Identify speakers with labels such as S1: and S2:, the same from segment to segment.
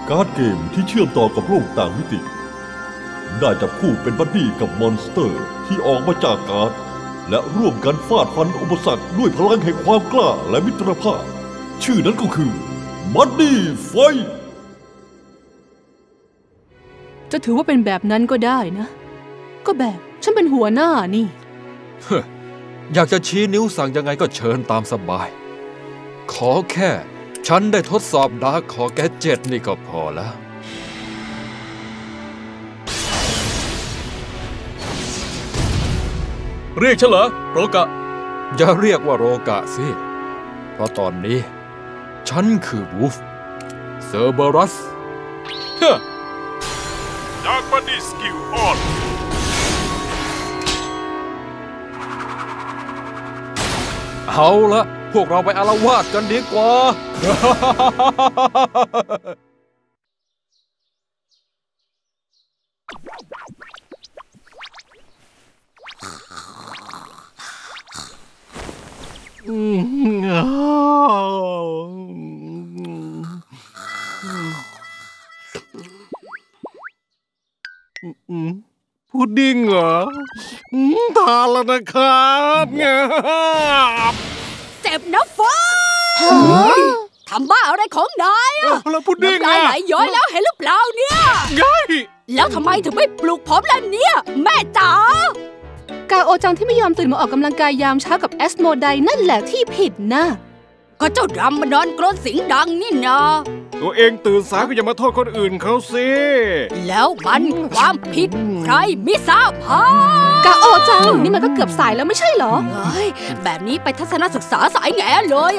S1: การ์ดเกมที่เชื่อมต่อกับโลกต่างมิติได้จับคู่เป็นบัดดี้กับมอนสเตอร์ที่ออกมาจากการ์ดและร่วมกันฟาดฟันอุปสรรคด้วยพลังแห่งความกล้าและมิตรภาพชื่อนั้นก็คือบัดดี้ไฟท์
S2: จะถือว่าเป็นแบบนั้นก็ได้นะก็แบบฉันเป็นหัวหน้านี่
S3: อยากจะชี้นิ้วสั่งยังไงก็เชิญตามสบายขอแค่ฉันได้ทดสอบดาร์คคอแกเจ็ตนี่ก็พอแล้ว
S4: เรียกฉันเหรอโรกะ
S3: อย่าเรียกว่าโรกะสิเพราะตอนนี้ฉันคือวูฟเซอร์เบรัส
S4: ดาร์กบัดดี้สกิลออน
S3: เอาละพวกเราไปอาละวาดกันดีกว่า
S5: พุดดิ้งเหรอทานแล้วนะครับ
S6: เจ็บนะฟ้าทำบ้าอะไรของนายอะ
S5: แล้วพุดดิ้ง
S6: น้ำลายไหลย้อยแล้วเห็นหรือเปล่าเนี่ยแล้วทำไมถึงไม่ปลุกผมล่ะเนี่ยแม่จ๋ากา
S2: โอจังที่ไม่ยอมตื่นมาออกกำลังกายยามเช้ากับแอสโมไดนั่นแหละที่ผิดนะ
S6: ก็เจ้าดำมานอนกรนเสียงดังนี่นะ
S5: ตัวเองตื่นสายก็อย่ามาโทษคนอื่นเขาสิ
S6: แล้วมันความผิดใครไม่ทราบฮะ
S2: กาโอจังนี่มันก็เกือบสายแล้วไม่ใช่เหรอ
S6: แบบนี้ไปทัศนศึกษาสายแง่เลย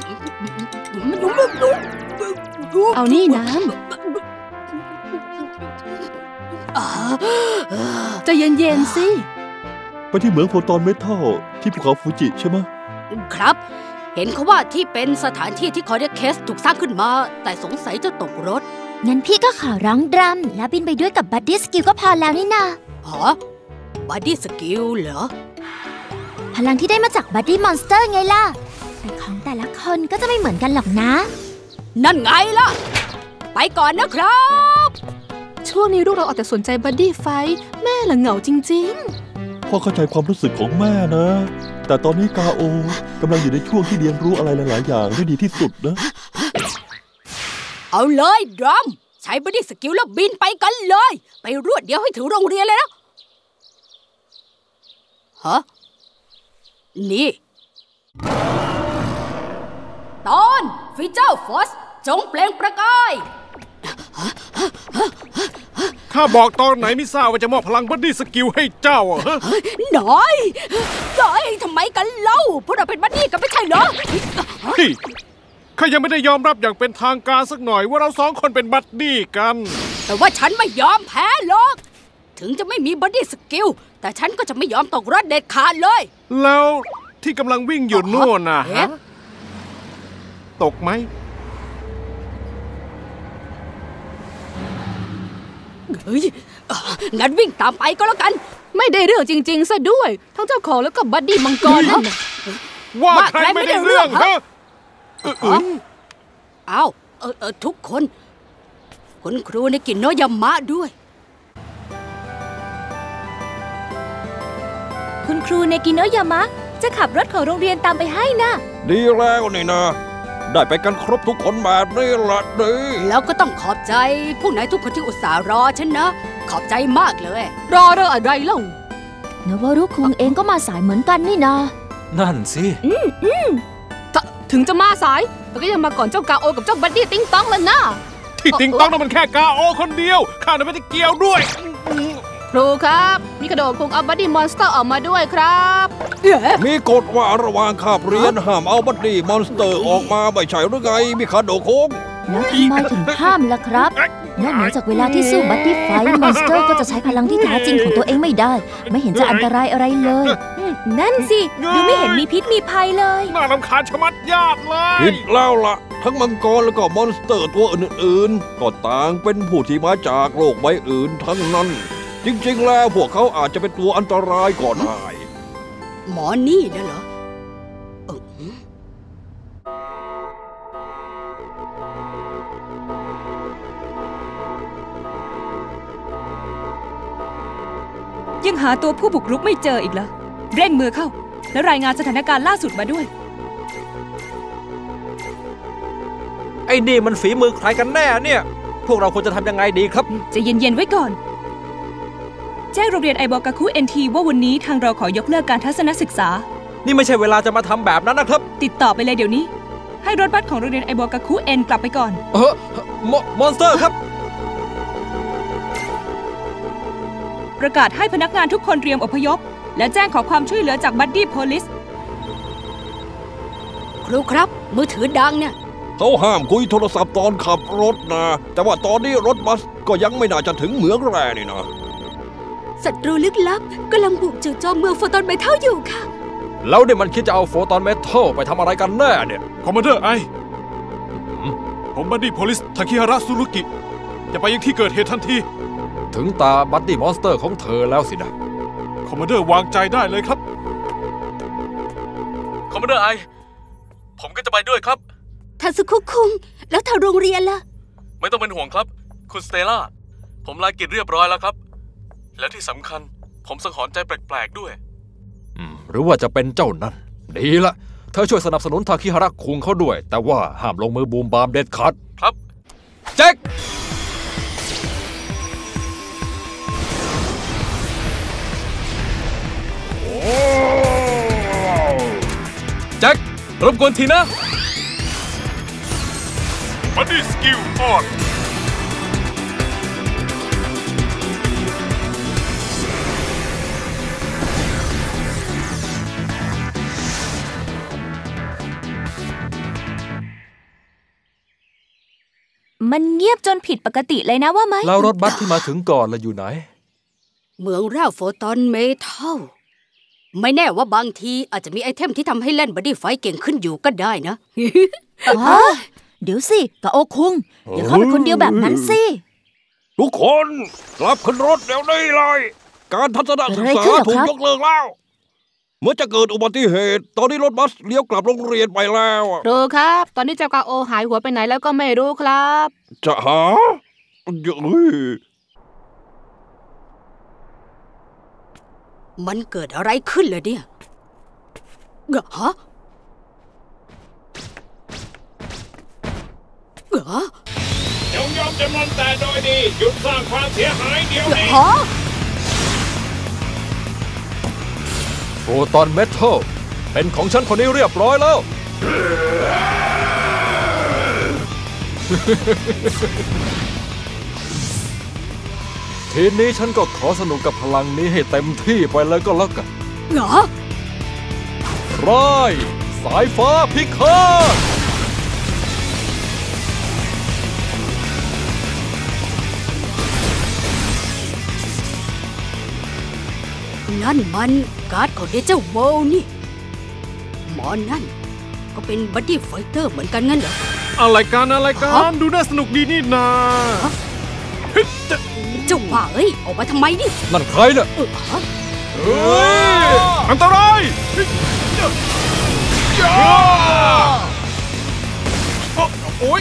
S2: เอานี่น้ำใจเย็นๆสิ
S1: ไปที่เหมืองโฟตอนเมทัลที่ภูเขาฟูจิใช่ไหม
S6: ครับเห็นเขาว่าที่เป็นสถานที่ที่คอร์เดเคสถูกสร้างขึ้นมาแต่สงสัยจะตกรถ
S7: งั้นพี่ก็ขอร้องดรัมแล้วบินไปด้วยกับบัดดี้สกิลก็พอแล้วนี่นา
S6: ฮะบัดดี้สกิลเหรอ
S7: พลังที่ได้มาจากบัดดี้มอนสเตอร์ไงล่ะแต่ของแต่ละคนก็จะไม่เหมือนกันหรอกนะ
S6: นั่นไงล่ะไปก่อนนะครับ
S2: ช่วงนี้ลูกเราเอาแต่สนใจบัดดี้ไฟท์แม่ละเหงาจริง
S1: ๆพ่อเข้าใจความรู้สึกของแม่นะแต่ตอนนี้กาโอกำลังอยู่ในช่วงที่เรียนรู้อะไรหลายๆอย่างได้ดีที่สุดนะ
S6: เอาเลยดรัมใช้บัดดี้สกิลแล้วบินไปกันเลยไปรวดเดียวให้ถึงโรงเรียนเลยนะฮะนี่ตอนฟิเจอร์ฟอสจงเปล่งประกาย
S5: ข้าบอกตอนไหนไม่ทราบว่าจะมอบพลังบัดดี้สกิลให้เจ้าอ่ะ
S6: น้อยทำไมกันเล่าพวกเราเป็นบัดดี้กันไม่ใช่เหรอ
S5: ข้ายังไม่ได้ยอมรับอย่างเป็นทางการสักหน่อยว่าเราสองคนเป็นบัดดี้กัน
S6: แต่ว่าฉันไม่ยอมแพ้หรอกถึงจะไม่มีบัดดี้สกิลแต่ฉันก็จะไม่ยอมตกรถเด็ดขาดเลย
S5: แล้วที่กำลังวิ่งอยู่นู่นน่ะตกไหม
S6: งั้นวิ่งตามไปก็แล้วกัน
S2: ไม่ได้เรื่องจริงๆซะด้วยทั้งเจ้าของแล้วก็บัดดี้มังกรนั่น
S5: ว่าใครไม่ได้เรื่องฮะ
S6: อ้าวทุกคนคุณครูในกินโนยามะด้วย
S7: คุณครูในกินโนยามะจะขับรถของโรงเรียนตามไปให้นะ
S3: ดีแล้วนี่นะได้ไปกันครบทุกคนแบบนี้ละดี
S6: แล้วก็ต้องขอบใจพวกนายทุกคนที่อุตส่าห์รอฉันนะขอบใจมากเลย
S2: รออะไรเล่า
S7: เนวารุคุงเองก็มาสายเหมือนกันนี่นา
S3: นั่นสิ
S2: ถึงจะมาสายแต่ก็ยังมาก่อนเจ้ากาโอกับเจ้าบัดดี้ติ๊งต้องแล้วนะ
S5: ที่ติ๊งต้องนั้นมันแค่กาโอคนเดียวข้าไม่ได้เกี่ยวด้วย
S2: ครูครับมีกระโดดคงเอาบัดดี้มอนสเตอร์ออกมาด้วยครับ
S3: มีกฎว่าระหว่างคาบเรียนห้ามเอาบัดดี้มอนสเตอร์ออกมาไม่ใช่หรือไงมีคาโดโค้ง
S7: แล้วทำไมถึงห้ามล่ะครับนอกจากเวลาที่สู้บัดดี้ไฟท์มอนสเตอร์ก็จะใช้พลังที่แท้จริงของตัวเองไม่ได้ไม่เห็นจะอันตรายอะไรเลยนั่นสิดูไม่เห็นมีพิษมีภัยเลย
S5: น่ารำคาญชะมัดญาติเลย
S3: ผิดแล้วล่ะทั้งมังกรแล้วก็มอนสเตอร์ตัวอื่นๆก็ต่างเป็นผู้ที่มาจากโลกใบอื่นทั้งนั้นจริงๆแล้วพวกเขาอาจจะเป็นตัวอันตรายก็ได้
S6: หมอนี่นะเหรอ
S8: ยังหาตัวผู้บุกรุกไม่เจออีกเหรอเร่งมือเข้าและรายงานสถานการณ์ล่าสุดมาด้วย
S9: ไอ้นี่มันฝีมือใครกันแน่เนี่ยพวกเราควรจะทำยังไงดีครับ
S8: จะเย็นๆไว้ก่อนแจ้งโรงเรียนไอบอกาคุเอ็นทีว่าวันนี้ทางเราขอยกเลิกการทัศนศึกษา
S9: นี่ไม่ใช่เวลาจะมาทำแบบนั้นนะครับ
S8: ติดต่อไปเลยเดี๋ยวนี้ให้รถบัสของโรงเรียนไอบอกาคุเอ็นกลับไปก่อน
S9: มอนสเตอร์ครับ
S8: ประกาศให้พนักงานทุกคนเตรียมอพยพและแจ้งขอความช่วยเหลือจากบัดดี้โพลิส
S6: ครูครับมือถือดังเนี่ย
S3: เขาห้ามคุยโทรศัพท์ตอนขับรถนะแต่ว่าตอนนี้รถบัสก็ยังไม่น่าจะถึงเหมืองแร่นี่นะ
S6: ศัตรูลึกลับกำลังบุกจู่โจมเมืองโฟตอนเมทัลอยู่ค่ะ
S9: แล้วเนี่ยมันคิดจะเอาโฟตอนเมทัลไปทำอะไรกันแน่เนี่ย
S5: คอมมานเดอร์ไอผมบัดดี้โพลิสทาคิฮาระซุรุกิจะไปยังที่เกิดเหตุทันที
S9: ถึงตาบัดดี้มอนสเตอร์ของเธอแล้วสินะ
S5: คอมมานเดอร์วางใจได้เลยครับ
S4: คอมมานเดอร์ไอผมก็จะไปด้วยครับ
S6: ทาซุคุคุงแล้วทางโรงเรียนล่ะ
S4: ไม่ต้องเป็นห่วงครับคุณสเตล่าผมลากิจเรียบร้อยแล้วครับและที่สำคัญผมสังหรณ์ใจแปลกๆด้วย
S9: หรือว่าจะเป็นเจ้านั่นดีละเธอช่วยสนับสนุนทาคิฮาระคุงเขาด้วยแต่ว่าห้ามลงมือบูมบามเด็ดขาด
S4: ครับ
S9: แจ็ค
S4: แจ็ครบกวนทีนะบัดดี้สกิลออน
S7: มันเงียบจนผิดปกติเลยนะว่าไหม
S9: แล้วรถบัสที่มาถึงก่อนล่ะอยู่ไหน
S6: เมืองแร่โฟตอนเมทัลไม่แน่ว่าบางทีอาจจะมีไอเทมที่ทำให้เล่นบัดดี้ไฟเก่งขึ้นอยู่ก็ได้นะ
S7: เดี๋ยวสิกะโอคุงอย่าเข้าไปคนเดียวแบบนั้นสิ
S3: ทุกคนกลับขึ้นรถเดี๋ยวนี้เลยการทัศนศึกษาถูกยกเลิกแล้วเมื่อจะเกิดอุบัติเหตุตอนนี้รถบัสเลี้ยวกลับโรงเรียนไปแล้ว
S2: ครูครับตอนนี้เจ้ากาโอหายหัวไปไหนแล้วก็ไม่รู้ครับ
S3: จะหา
S6: มันเกิดอะไรขึ้นเลยเนี่ยฮะ
S5: ยอมจำนนแต่โดยดีหยุดสร้างความเสียหายเดี๋ยวนี้
S9: โฟตอนเมทัลเป็นของฉันคนนี้เรียบร้อยแล้วทีนี้ฉันก็ขอสนุกกับพลังนี้ให้เต็มที่ไปเลยก็แล้วกันร้ายสายฟ้าพิฆาต
S6: นั่นมันการ์ดของเดเจอร์โวนี่หมอนั่นก็เป็นบัดดี้ไฟเตอร์เหมือนกันงั้นเหรอ
S5: อะไรกันดูน่าสนุกดีนี่นา
S6: เจ้าบ้าเอ้ยออกมาทำไมนี่
S9: นั่นใครเนี่ย
S5: อันตรายโอ๊ย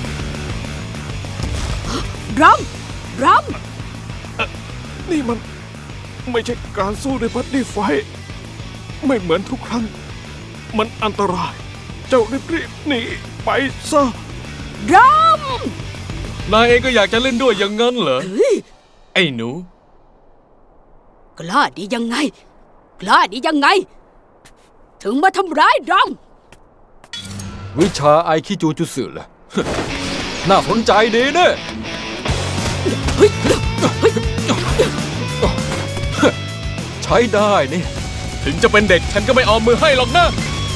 S6: รัม
S5: นี่มันไม่ใช่การสู้ในบัดดี้ไฟไม่เหมือนทุกครั้งมันอันตรายเจ้ารีบหนีไปซะ
S6: รัม
S4: นายเองก็อยากจะเล่นด้วยอย่างงั้นเหรอไอ้หนู
S6: กล้าดียังไงถึงมาทำร้ายรัม
S9: วิชาไอคิจูจุสึล่ะน่าสนใจดีเนี่ยใช้ได้นี่
S4: ถึงจะเป็นเด็กฉันก็ไม่เอามือให้หรอกนะ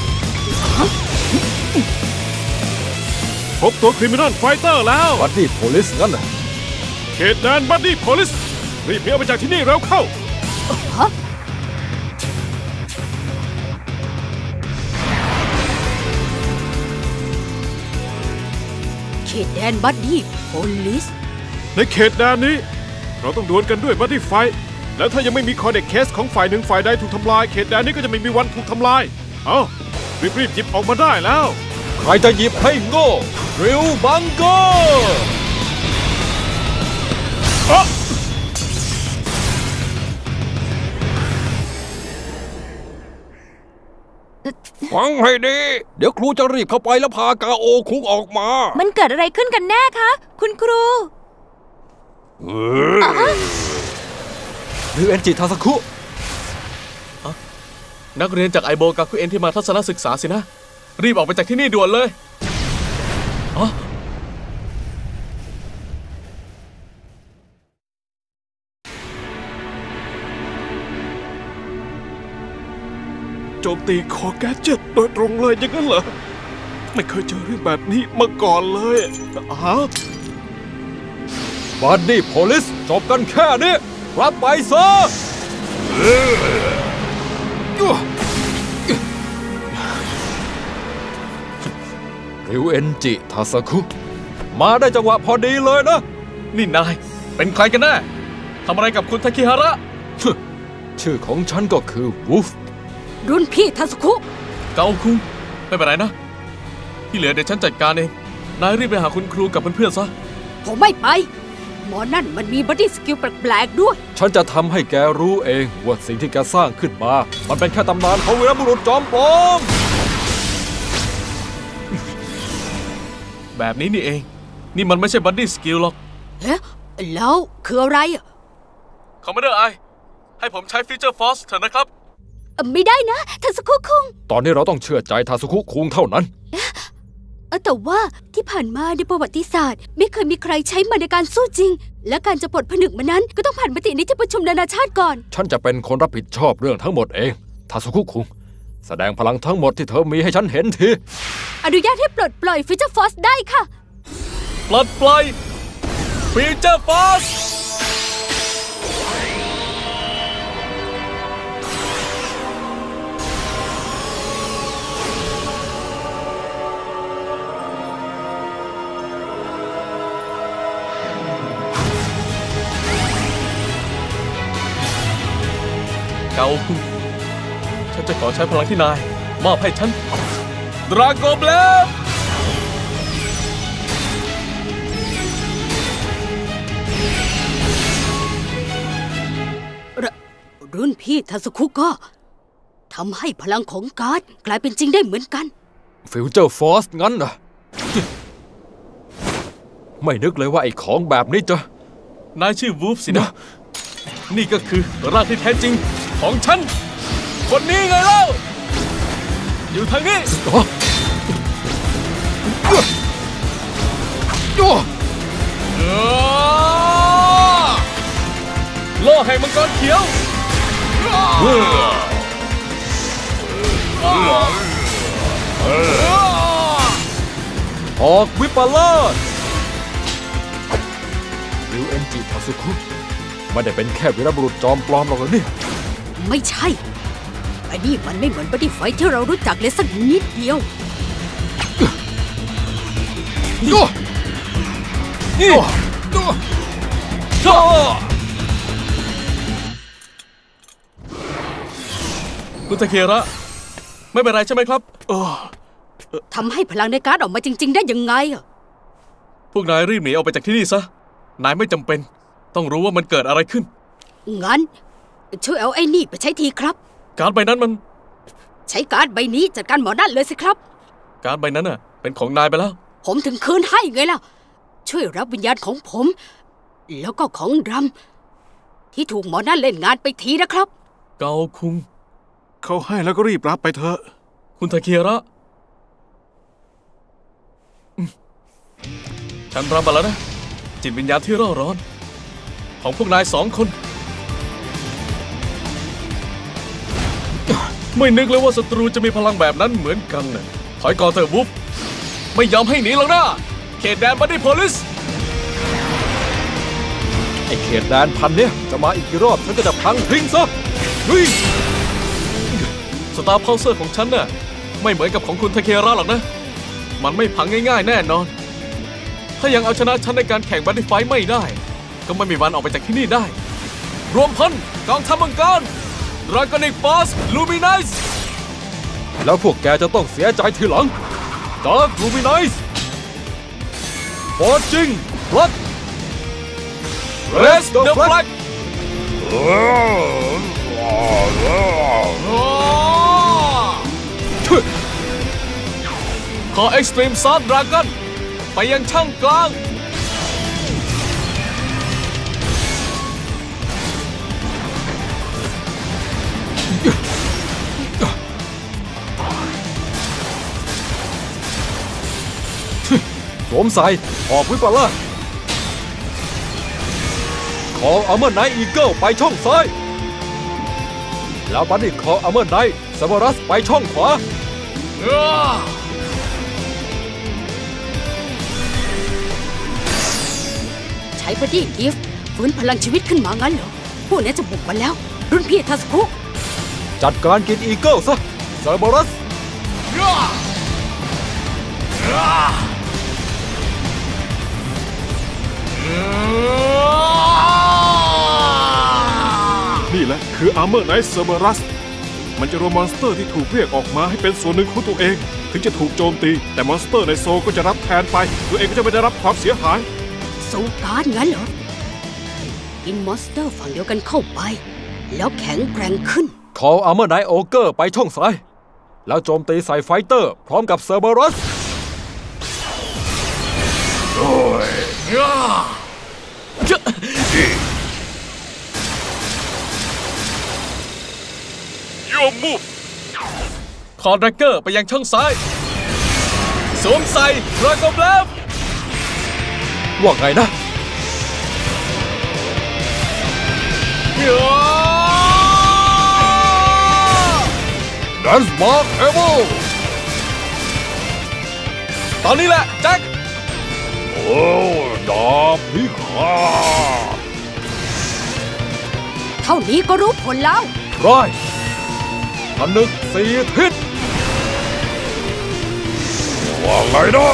S5: พบตัวคริมินอลไฟเตอร์แล้ว
S9: บัดดี้โพลิสงั้นน่ะ
S5: เขตแดนบัดดี้โพลิสรีบหนีออกไปจากที่นี่เร็วเข้า
S6: เขตแดนบัดดี้โพลิส
S5: ในเขตแดนนี้เราต้องดวลกันด้วยบัดดี้ไฟแล้วถ้ายังไม่มีคอเด็กเคสของฝ่ายหนึ่งฝ่ายใดถูกทำลายเขตแดนนี้ก็จะไม่มีวันถูกทำลายรีบหยิบออกมาได้แล้ว
S9: ใครจะหยิบให้โง่ริวบังโก
S3: ฟังให้ดี เดี๋ยวครูจะรีบเข้าไปแล้วพากาโอคุงออกมา
S7: มันเกิดอะไรขึ้นกันแน่คะ คุณครู
S9: ริวเอนจิทาสคุ
S4: นักเรียนจากไอโบกาคุเอ็นที่มาทัศนศึกษาสินะ รีบออกไปจากที่นี่ด่วนเลยอ๋อ
S5: โจมตีคอแกดเจ็ตโดยตรงเลยอย่างนั้นเหรอ ไม่เคยเจอเรื่องแบบนี้มาก่อนเลยฮะ
S9: บัดดี้โพลิสจบกันแค่นี้รับไปซะริวเอนจิทาสคุมาได้จังหวะพอดีเลยนะ
S4: นี่นายเป็นใครกันแน่ทำอะไรกับคุณทาคิฮาระ
S9: ชื่อของฉันก็คือวูฟ
S6: รุ่นพี่ทาสคุ
S4: เกาคุงไม่เป็นไรนะ ที่เหลือเดี๋ยวฉันจัดการเอง นายรีบไปหาคุณครูกับเพื่อนๆซะ
S6: ผมไม่ไป หมอนั่นมันมีบัดดี้สกิลแปลกๆด้วย
S9: ฉันจะทำให้แกรู้เองว่าสิ่งที่แกสร้างขึ้นมา มันเป็นแค่ตำนานของวีรบุรุษจอมปลอม
S4: แบบนี้นี่เอง นี่มันไม่ใช่บัดดี้สกิลหรอก
S6: เอ๊ะแล้วคืออะไรอะ
S4: คอมมานเดอร์ไอให้ผมใช้ฟีเจอร์ฟอสเถอะนะครับ
S6: ไม่ได้นะทาสคุคุง
S9: ตอนนี้เราต้องเชื่อใจทาสุคุคุงเท่านั้น
S6: แต่ว่าที่ผ่านมาในประวัติศาสตร์ไม่เคยมีใครใช้มันในการสู้จริง และการจะปลดผนึกมันนั้นก็ต้องผ่านมติในที่ประชุมนานาชาติก่อน
S9: ฉันจะเป็นคนรับผิดชอบเรื่องทั้งหมดเองทาสุคุคุงแสดงพลังทั้งหมดที่เธอมีให้ฉันเห็นที
S6: อนุญาตให้ปลดปล่อยฟิวเจอร์ฟอสได้ค่ะ
S4: ปลดปล่อยฟีเจอร์ฟอสเกาคุงฉันจะขอใช้พลังที่นายมอบให้ฉันดราโกเบลฟ
S6: รุ่นพี่ทาสคุก็ทำให้พลังของการ์ดกลายเป็นจริงได้เหมือนกัน
S9: ฟิวเจอร์ฟอร์สงั้นเหรอ ไม่นึกเลยว่าไอ้ของแบบนี้จะ
S4: นายชื่อวูฟสินะ นี่ก็คือร่างที่แท้จริงของฉัน คนนี้ไงเล่า อยู่ทางนี้โล่แห่งมังกรเขียว
S9: ออกวิปลาสริวเอนจิทาสุคุไม่ได้เป็นแค่วีรบุรุษจอมปลอมหรอกเนี่ย
S6: ไม่ใช่อันนี้มันไม่เหมือนบัดดี้ไฟท์ที่เรารู้จักเลยสักนิดเดียว
S4: คุณตะเคียระ ไม่เป็นไรใช่ไหมครับ
S6: ทำให้พลังในการ์ดออกมาจริงๆได้ยังไงอะ
S4: พวกนายรีบหนีออกไปจากที่นี่ซะ นายไม่จำเป็นต้องรู้ว่ามันเกิดอะไรขึ้น
S6: งั้นช่วยเอาไอ้นี่ไปใช้ทีครับ
S4: การ์ดใบนั้นมัน
S6: ใช้การ์ดใบนี้จัดการหมอนั่นเลยสิครับ
S4: การ์ดใบนั้นน่ะเป็นของนายไปแล้ว
S6: ผมถึงคืนให้ไงล่ะ ช่วยรับวิญญาณของผม แล้วก็ของรำที่ถูกหมอนั่นเล่นงานไปทีนะครับ
S4: เกาคุง
S5: เขาให้แล้วก็รีบรับไปเถอะ
S4: คุณตะเคียระฉันรับมาแล้วนะ จิตวิญญาณที่เร่าร้อน ของพวกนาย2 คน ไม่นึกเลยว่าศัตรูจะมีพลังแบบนั้นเหมือนกันน่ะถอยก่อนเถอะบุ๊บไม่ยอมให้หนีหรอกนะเขตแดนบัดดี้โพลิส
S9: ไอ้เขตแดนพันเนี่ยจะมาอีกกี่รอบฉันก็จะพังทิ้งซะเฮ้ย
S4: สตาร์เพาเซอร์ของฉันน่ะไม่เหมือนกับของคุณทาเคระหรอกนะ มันไม่พังง่ายๆแน่นอน ถ้ายังเอาชนะฉันในการแข่งบัดดี้ไฟท์ไม่ได้ ก็ไม่มีวันออกไปจากที่นี่ได้ รวมพลกองทัพมังกร Dragonic Force Luminous
S9: แล้วพวกแกจะต้องเสียใจทีหลัง Dark Luminous Forging Blood
S4: Raise the flag
S9: ช่วย
S4: ขอ Extreme Sword Dragon ไปยังช่องกลาง
S9: สวมใส่ออกวิปลาสขออัลเมอร์ไนท์อีเกิลไปช่องซ้ายแล้วบัดดี้ขออัลเมอร์ไนท์เซเวอรัสไปช่องขวา
S6: ใช้บอดี้กิฟต์ฟื้นพลังชีวิตขึ้นมางั้นเหรอพวกนี้จะบุกมาแล้วรุ่นพี่ทัสคุ
S9: จัดการกินอีเกิลซะเซเวอรัส
S5: นี่แหละคืออาร์เมอร์ไนท์เซอร์เบรัสมันจะรวมมอนสเตอร์ที่ถูกเรียกออกมาให้เป็นส่วนหนึ่งของตัวเองถึงจะถูกโจมตีแต่มอนสเตอร์ในโซลก็จะรับแทนไปตัวเองก็จะไม่ได้รับความเสียหาย
S6: โซลการ์ดงั้นเหรอกินมอนสเตอร์ฝั่งเดียวกันเข้าไปแล้วแข็งแกร่งขึ้น
S9: ขออาร์เมอร์ไนท์โอเกอร์ไปช่องซ้ายแล้วโจมตีใส่ไฟเตอร์พร้อมกับเซอร์เบรัส
S4: ขอ Dagger ไปยังช่องซ้ายสวมใส่ดราก้อนแบลฟ
S9: ว่าไงนะดันส์มาร์คเอเวล
S4: ตอนนี้แหละแจ็ค
S9: โอ้ดาบพิฆาต
S6: เท่านี้ก็รู้ผลแล้ว
S9: ร้อยผนึกสี่ทิศว่าไงนะ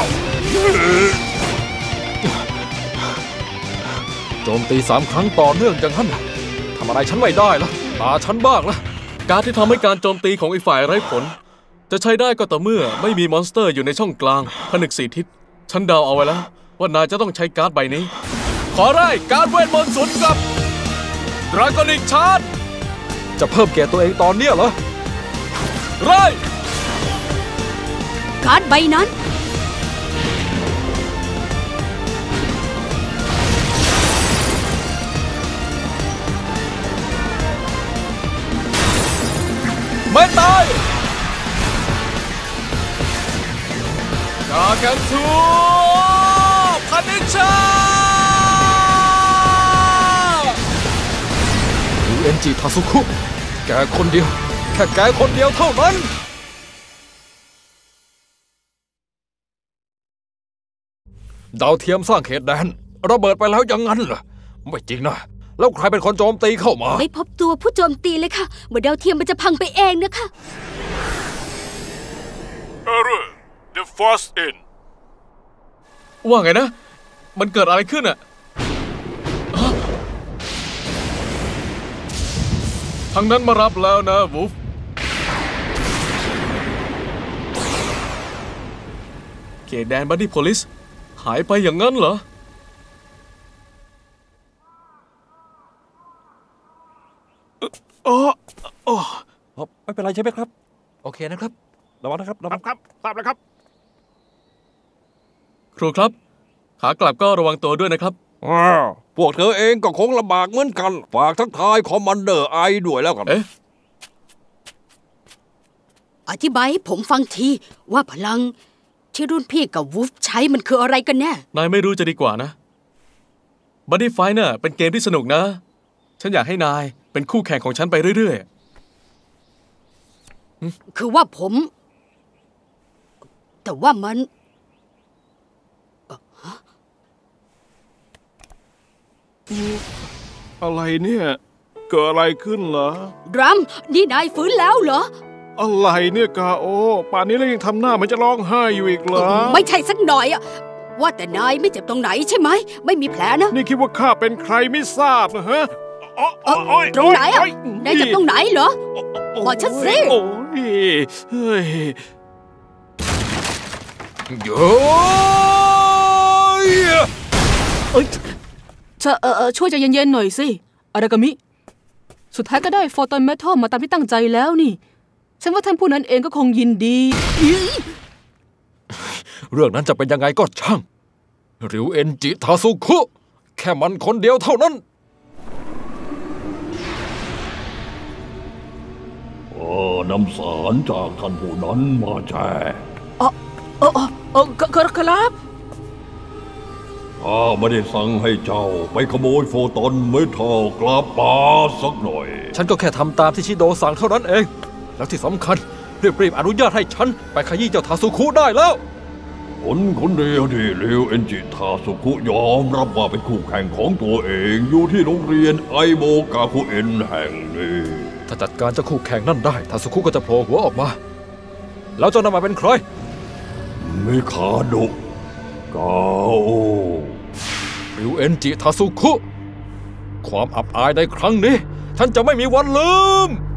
S9: โจมตี3 ครั้งต่อเนื่องจังฮั่นทำอะไรฉันไม่ได้ล่ะตาฉันบ้างล่ะ
S4: การที่ทำให้การโจมตีของอีกฝ่ายไร้ผลจะใช้ได้ก็ต่อเมื่อไม่มีมอนสเตอร์อยู่ในช่องกลางผนึก4 ทิศฉันเดาเอาไว้แล้วว่านายจะต้องใช้การ์ดใบนี้ขอไล่การ์ดเวทมนต์สวนกับดราก้อนิกชาร์จ
S9: จะเพิ่มเกียรติตัวเองตอนเนี้ยเหรอ
S4: ไล่
S6: การ์ดใบนั้น
S4: ไม่ตายกากันทูพันิชา
S9: UNG ทาซุคุแกคนเดียวแค่แกคนเดียวเท่านั้นดาวเทียมสร้างเขตแดนระเบิดไปแล้วอย่างนั้นเหรอไม่จริงนะแล้วใครเป็นคนโจมตีเข้ามา
S6: ไม่พบตัวผู้โจมตีเลยค่ะเหมือนดาวเทียมมันจะพังไปเองนะคะ
S5: Error the first in
S4: ว่าไงนะมันเกิดอะไรขึ้นอะทางนั้นมารับแล้วนะวูฟเขตแดนบัดดี้โพลิสหายไปอย่างนั้นเหรอ
S3: ไม่เป็นไรใช่ไหมครับ
S9: โอเคนะครับ
S3: ระวังนะครับ
S5: ครับทราบแล้วครับ
S4: ครูครับขากลับก็ระวังตัวด้วยนะครับ
S3: พวกเธอเองก็คงลำบากเหมือนกันฝากทักทายคอมมานเดอร์ไอด้วยแล้วกัน
S6: อธิบายให้ผมฟังทีว่าพลังที่รุ่นพี่กับวูฟใช้มันคืออะไรกันแน่
S4: นายไม่รู้จะดีกว่านะบัดดี้ไฟท์น่ะเป็นเกมที่สนุกนะฉันอยากให้นายเป็นคู่แข่งของฉันไปเรื่อย
S6: ๆคือว่าผมแต่ว่ามัน
S5: อะไรเนี่ยเกิดอะไรขึ้นเหรอ
S6: รัมนี่นายฟื้นแล้วเหรอ
S5: อะไรเนี่ยกาโอป่านนี้แล้วยังทำหน้ามันจะร้องไห้อยู่อีกเหรอ
S6: ไม่ใช่สักหน่อยอะว่าแต่นายไม่เจ็บตรงไหนใช่ไหมไม่มีแผลนะ
S5: นี่คิดว่าข้าเป็นใครไม่ทราบนะฮะ
S6: ตรงไหนอะนายเจ็บตรงไหนเหรอบอกฉันสิ
S5: โอ้ยเฮ้ย
S9: โย่
S2: ช่วยใจเย็นๆหน่อยสิอารากามิสุดท้ายก็ได้ฟอร์ตอนเมทัลมาตามที่ตั้งใจแล้วนี่ฉันว่าท่านผู้นั้นเองก็คงยินดี
S9: เรื่องนั้นจะเป็นยังไงก็ช่างริวเอ็นจิทาซุคุแค่มันคนเดียวเท่านั้น
S1: นำสารจากท่านผู้นั้นมาแจ้ง
S2: ครับ
S1: ข้าไม่ได้สั่งให้เจ้าไปขโมยโฟตอนเมทัลกลับป่าสักหน่อย
S9: ฉันก็แค่ทำตามที่ชิโดสั่งเท่านั้นเองแล้วที่สำคัญรีบอนุญาตให้ฉันไปขยี้เจ้าทาซุคุได้แล้ว
S1: คนเดียวที่ริวเอ็นจิทาซุคุยอมรับว่าเป็นคู่แข่งของตัวเองอยู่ที่โรงเรียนไอโบกาคุเอ็นแห่งนี้
S9: ถ้าจัดการเจ้าคู่แข่งนั่นได้ทาซุคุก็จะโผล่หัวออกมาแล้วเจ้านำมาเป็นใคร
S1: มิคาโดะกาโอ
S9: ริวเอ็นจิทาซุคุความอับอายในครั้งนี้ฉันจะไม่มีวันลืม